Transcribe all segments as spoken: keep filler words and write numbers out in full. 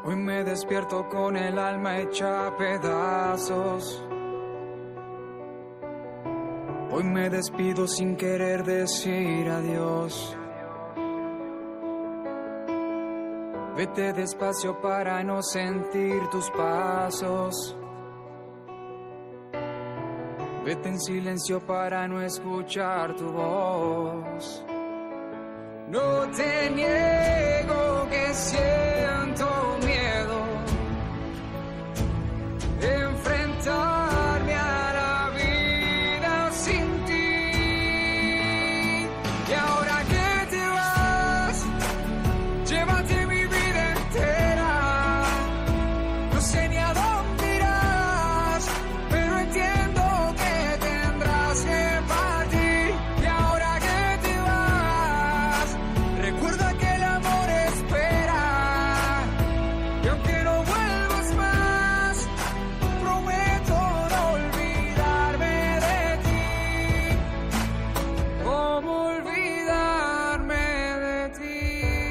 Hoy me despierto con el alma hecha a pedazos. Hoy me despido sin querer decir adiós. Vete despacio para no sentir tus pasos. Vete en silencio para no escuchar tu voz. No te niego que siento miedo de enfrentarme a la vida sin ti. Y ahora que te vas, llévate mi vida entera. No sé ni a dónde irás, pero entiendo que tendrás que partir. Y ahora que te vas, recuerda que el amor espera. Y aunque no vuelvas más, prometo no olvidarme de ti. ¿Cómo olvidarme de ti?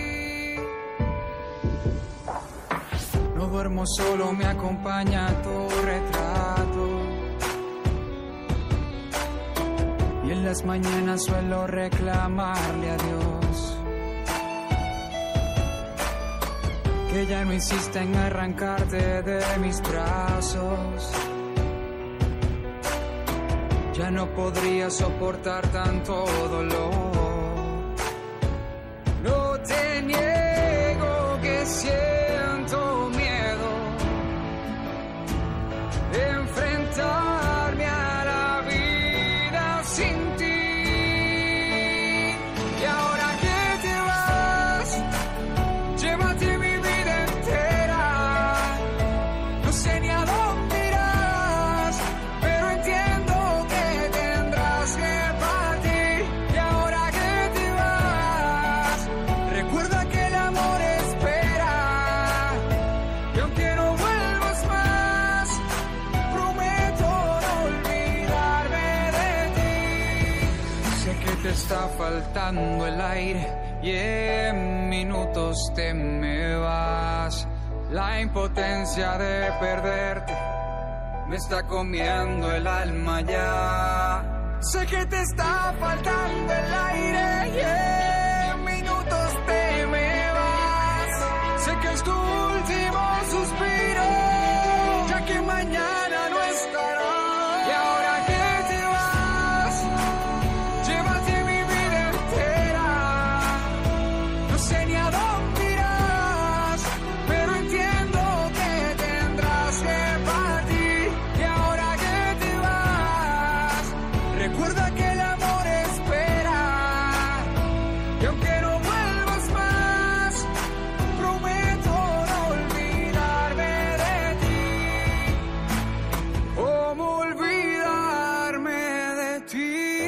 No duermo solo, me acompaña tu retrato. Y en las mañanas suelo reclamarle a Dios que ya no insista en arrancarte de mis brazos. Ya no podría soportar tanto dolor. No te niego que siento miedo de enfrentarme a la vida sin ti. Y ahora que te vas, llévate mi vida entera. No sé ni a dónde irás, pero entiendo que tendrás que partir. Y ahora que te vas, recuerda que el amor espera. Y aunque no vuelvas más, prometo no olvidarme de ti. Sé que te está faltando el aire y en minutos te me vas. La impotencia de perderte me está comiendo el alma ya. Sé que te está faltando el aire y en minutos te me vas. Sé que es tu último suspiro, ya que mañana no estarás. Y ahora que te vas, llévate mi vida entera. No sé ni a dónde irás, pero entiendo que tendrás que partir. Y ahora que te vas, recuerda que el amor espera. Y aunque no vuelvas más, prometo no olvidarme de ti. ¿Cómo olvidarme de ti?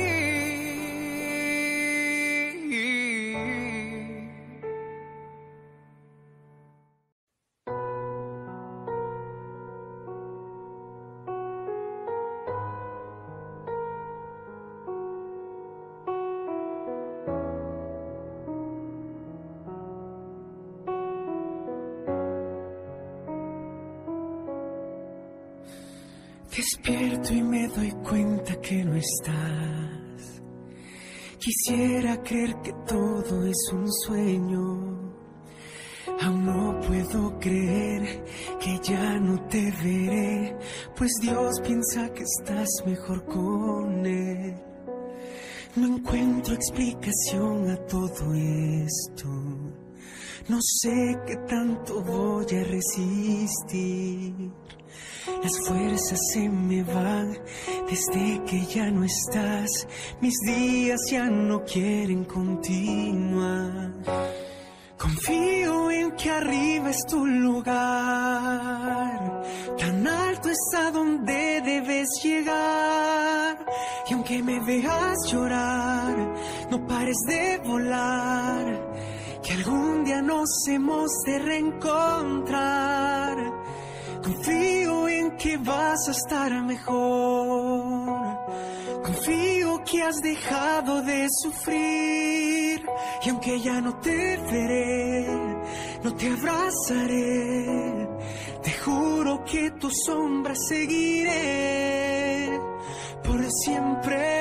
Despierto y me doy cuenta que no estás. Quisiera creer que todo es un sueño. Aún no puedo creer que ya no te veré, pues Dios piensa que estás mejor con Él. No encuentro explicación a todo esto. No sé qué tanto voy a resistir. Las fuerzas se me van desde que ya no estás. Mis días ya no quieren continuar. Confío en que arriba es tu lugar. Tan alto es a donde debes llegar. Y aunque me veas llorar, no pares de volar. Que algún día nos hemos de reencontrar. Confío en que vas a estar mejor. Confío que has dejado de sufrir. Y aunque ya no te veré, no te abrazaré, te juro que tu sombra seguiré por siempre.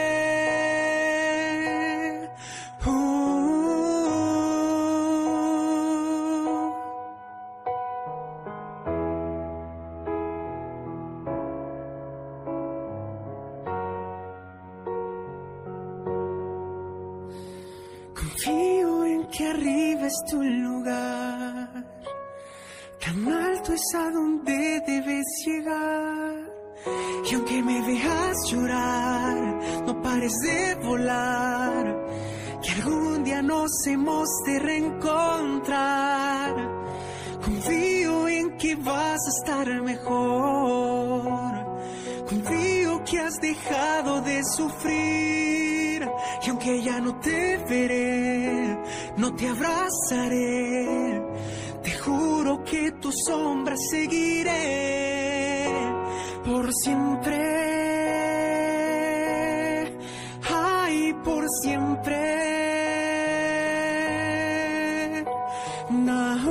Confío en que arriba es tu lugar, tan alto es a donde debes llegar. Y aunque me veas llorar, no pares de volar, que algún día nos hemos de reencontrar. Confío en que vas a estar mejor, confío que has dejado de sufrir. Y aunque ya no te veré, no te abrazaré, te juro que tu sombra seguiré por siempre. Ay, por siempre. Nahu,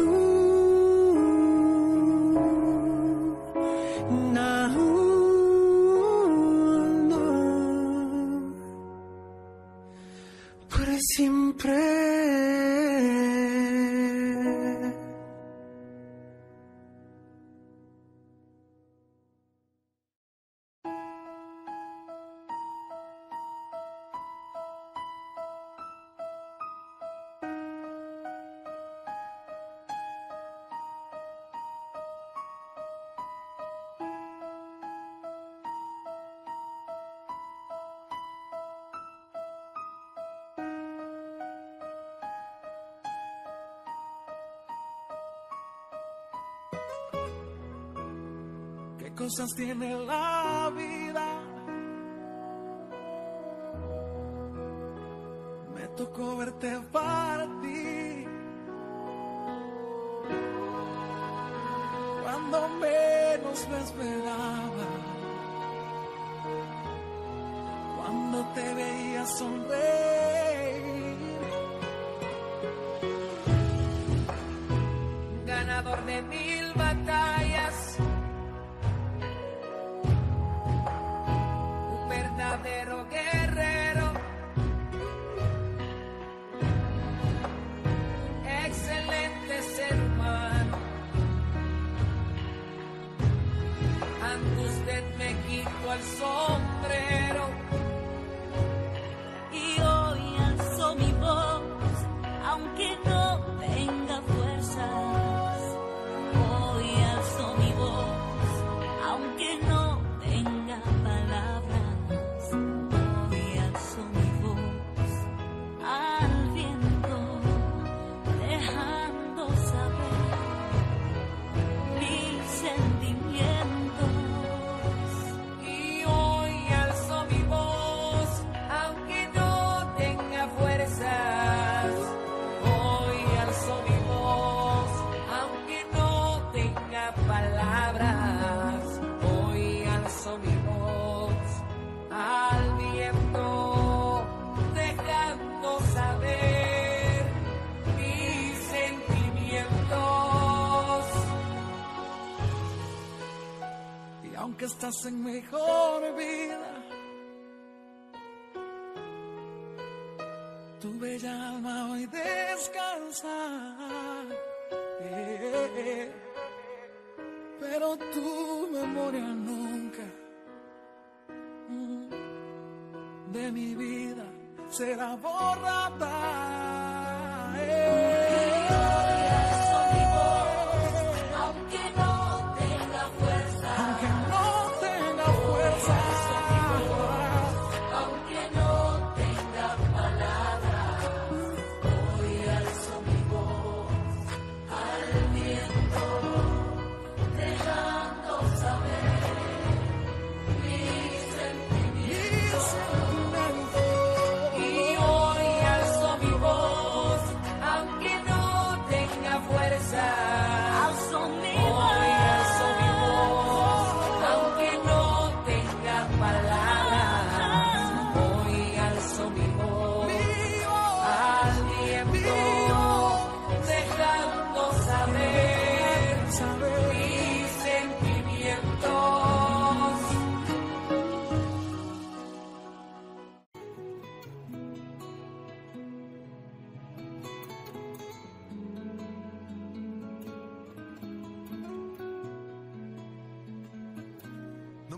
nahu, no. Por siempre. ¿Qué cosas tiene la vida? Me tocó verte partir cuando menos lo esperaba, cuando te veía sonreír. Ganador de mil batallas, verdadero guerrero, excelente ser humano. Ante usted me quito el sombrero y hoy alzo mi voz, aunque no tenga fuerzas. Hoy alzo mi voz, aunque no tenga palabras. Aunque estás en mejor vida, tu bella alma hoy descansa, eh, eh, pero tu memoria nunca mm, de mi vida será borrada. Eh. Y hoy alzo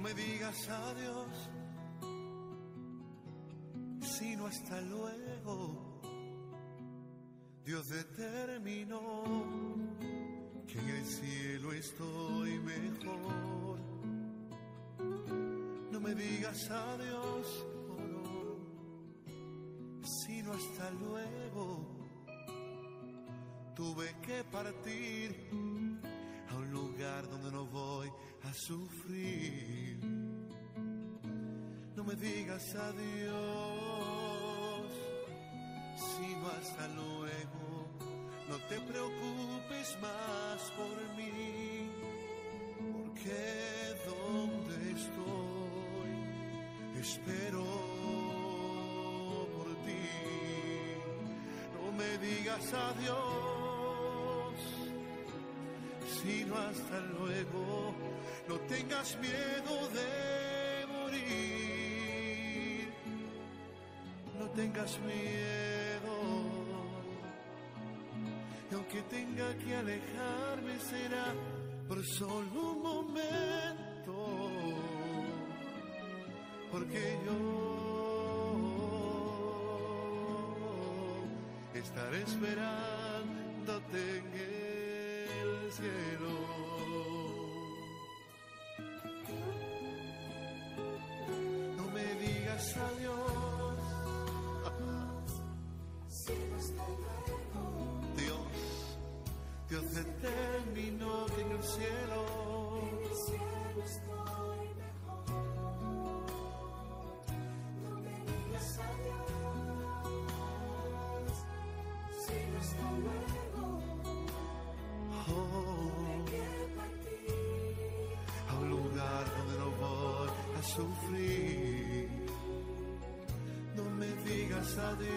me digas adiós, sino hasta luego. Dios determinó que en el cielo estoy mejor. No me digas adiós, oh no, sino hasta luego. Tuve que partir a un lugar donde no voy a sufrir. No me digas adiós, sino hasta luego. No te preocupes más por mí, porque donde estoy espero por ti. No me digas adiós, sino hasta luego. No tengas miedo de morir, no tengas miedo. Y aunque tenga que alejarme será por solo un momento, porque yo estaré esperándote en el cielo. No me digas adiós, Dios, Dios determinó que en el cielo, en el cielo estoy mejor. No me digas adiós, sino hasta luego. oh, Que partir a un lugar donde no voy a sufrir. No me digas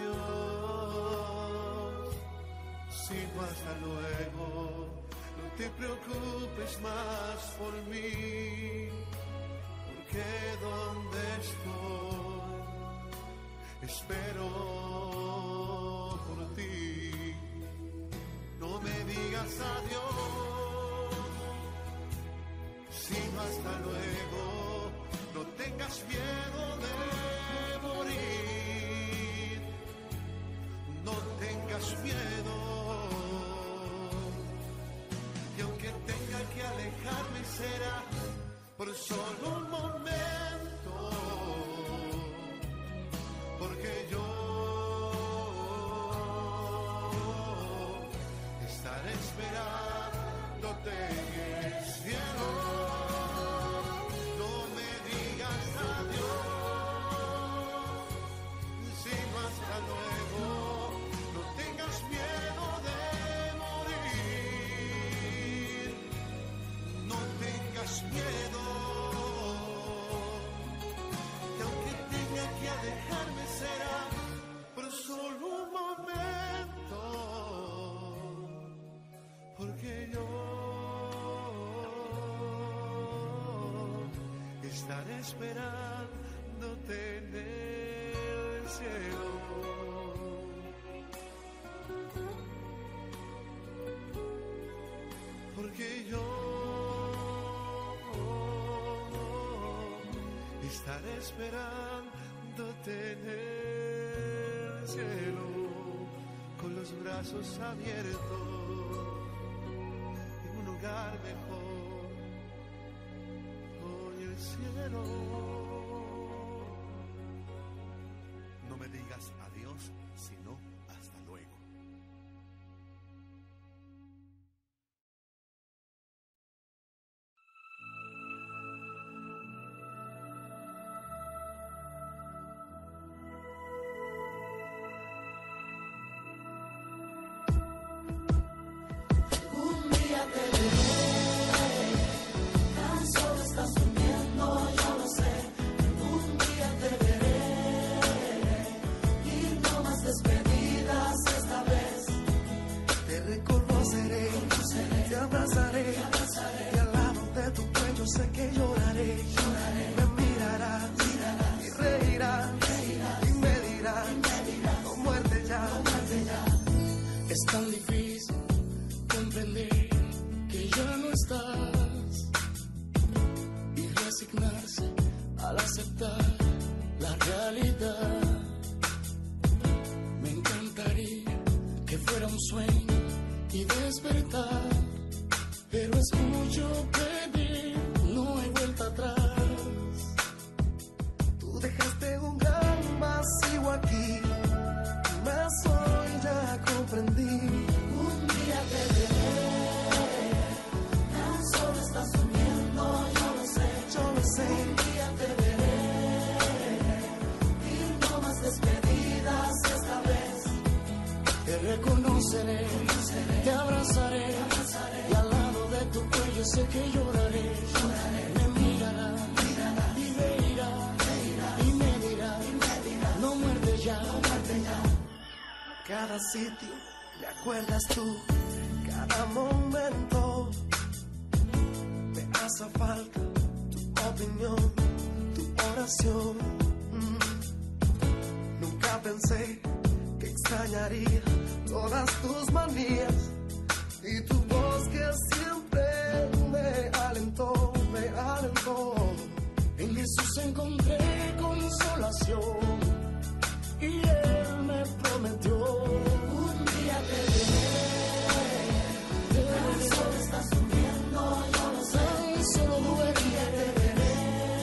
adiós, sino hasta luego. No te preocupes más por mí, porque donde estoy espero por ti. No me digas adiós, sino hasta luego. No tengas miedo de morir, no tengas miedo. Y aunque tenga que alejarme será por solo un momento, porque yo estaré esperándote en el cielo. No me digas adiós, sino hasta luego. No tengas miedo de morir, no tengas miedo. Que aunque tenga que alejarme será por solo un momento, porque yo estaré esperándote en el cielo. Porque yo estaré esperándote en el cielo, con los brazos abiertos, en un lugar mejor, hoy el cielo. No me digas adiós, sino hasta luego. un día te veré, tan solo estás durmiendo, yo lo sé. Un día te veré y no más despedidas esta vez. Te reconoceré, te abrazaré, y al lado de tu cuello sé que lloraré. Me mirarás y reirás y me dirás, no muerte ya. Es tan difícil comprender que ya no estás y resignarse al aceptar la realidad. Me encantaría que fuera un sueño y despertar, pero es mucho pedir, no hay vuelta atrás. Tú dejaste un gran vacío aquí, mas hoy ya comprendí. Un día te veré, tan solo estás durmiendo, yo lo sé, yo lo sé. Un día te veré, y no más despedidas esta vez. Te reconoceré, te abrazaré, y al lado de tu cuello sé que lloraré. Me mirará, y reirá, y me dirá, no muerde ya. Cada sitio me acuerdas tú, cada momento me hace falta tu opinión, tu oración. Mm. Nunca pensé que extrañaría todas tus manías y tu voz que siempre me alentó, me alentó. En Jesús encontré consolación y Él me prometió. Un día te veré, tan solo estás durmiendo, yo lo sé. Tan solo duerme. Un día te veré,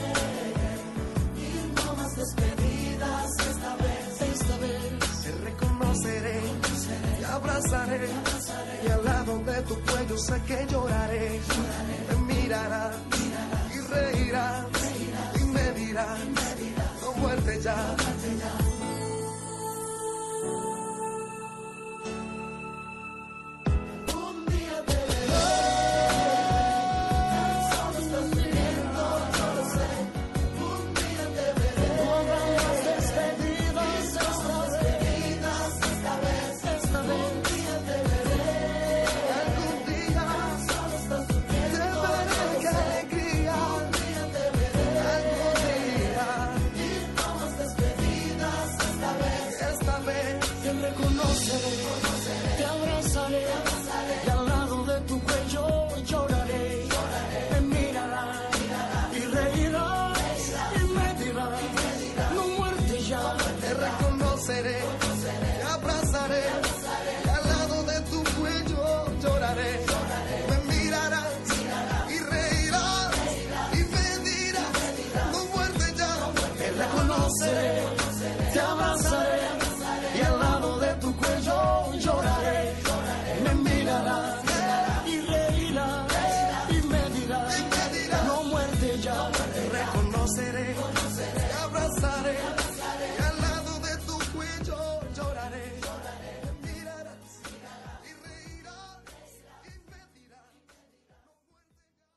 y no más despedidas esta vez. Esta vez te reconoceré, te abrazaré, y al lado de tu cuello sé que lloraré. Me mirará, y reirá, y me dirá, no muerte ya. Te abrazaré, y al lado de tu cuello lloraré. Me mirará, y reirá, y me dirá, no muerte ya. Te reconoceré, te abrazaré, y al lado de tu cuello lloraré. Me mirarás, y reirás, y me dirás, no muerte ya. Te reconoceré, te abrazaré, y al lado de tu cuello lloraré. Me mirará, y reirá, y me dirá, no muerte ya. Te reconoceré, te abrazaré, y al lado de tu cuello lloraré. Me mirarás, y reirás, y me dirás, no muerte ya.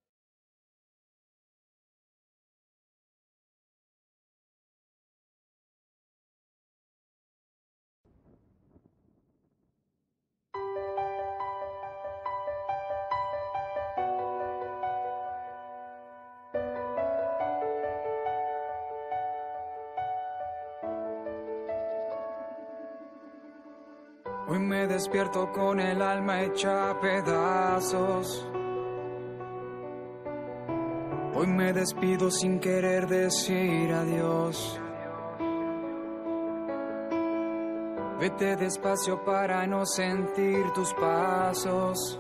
Hoy me despierto con el alma hecha a pedazos. Hoy me despido sin querer decir adiós. Vete despacio para no sentir tus pasos.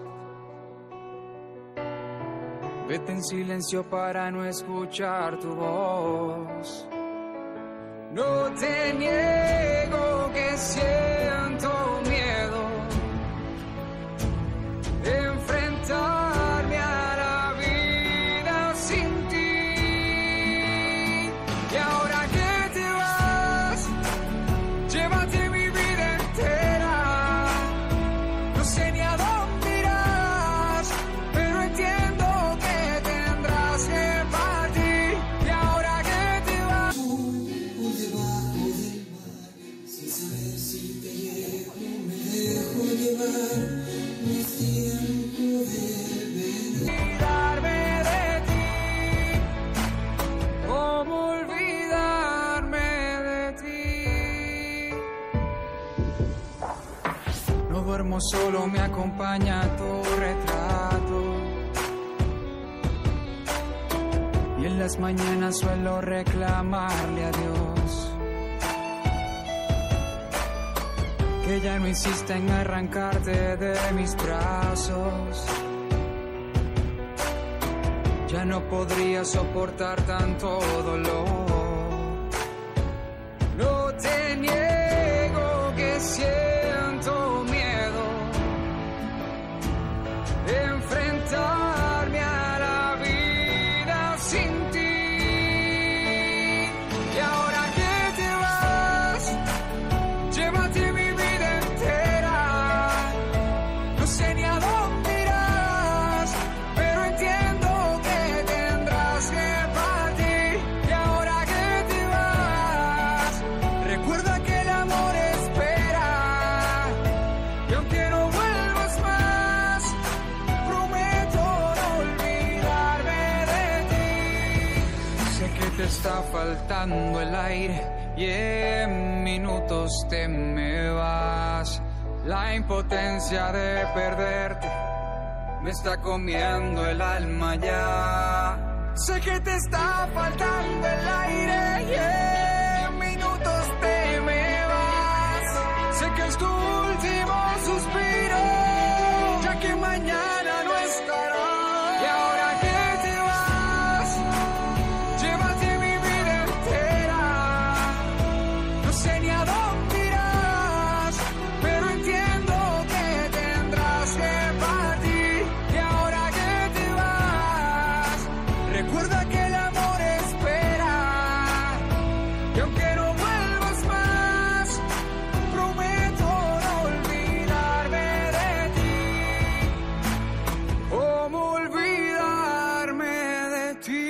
Vete en silencio para no escuchar tu voz. No te niego que siento miedo de enfrentarme a la vida sin ti. Y ahora que te vas, llévate mi vida entera. No sé ni a dónde irás, pero entiendo que tendrás que partir. Y ahora que te vas, Por debajo del mar, sin saber si te llevo, me dejo llevar, no es tiempo de venir. olvidarme de ti, cómo olvidarme de ti. No duermo solo, me acompaña tu retrato, y en las mañanas suelo reclamarle a Dios que ya no insista en arrancarte de mis brazos. Ya no podría soportar tanto dolor. No te niego que siento miedo de enfrentarme a la vida sin ti. Y ahora que te vas, llévate mi vida entera. No sé ni a dónde irás, pero entiendo que tendrás que partir. Y ahora que te vas, recuerda que el amor espera. Y aunque no vuelvas más, prometo no olvidarme de ti. Sé que te está faltando el aire y en minutos te me vas. La impotencia de perderte me está comiendo el alma ya. Sé que te está faltando el aire y en minutos te me vas. Sé que es tu último suspiro, ya que mañana no estarás. Y ahora que te vas, llévate mi vida entera. No sé ni a dónde irás, pero entiendo que tendrás que partir. Y ahora que te vas, recuerda que el amor espera. Y aunque no vuelvas más, prometo no olvidarme de ti. ¿Cómo olvidarme de ti?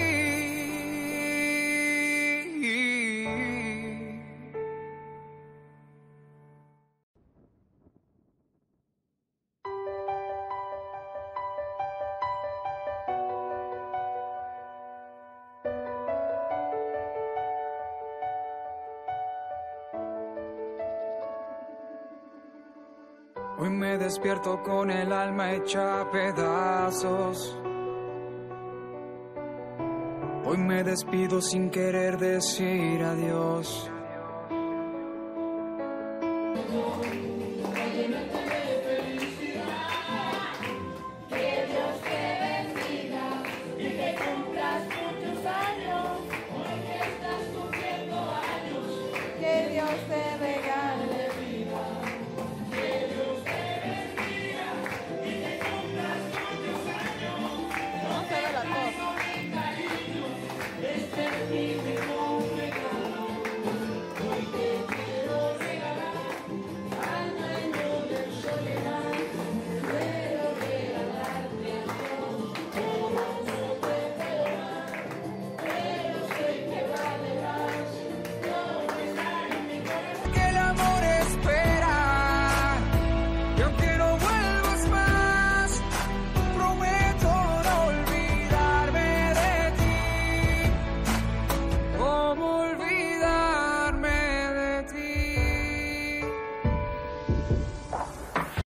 Hoy me despierto con el alma hecha a pedazos. Hoy me despido sin querer decir adiós.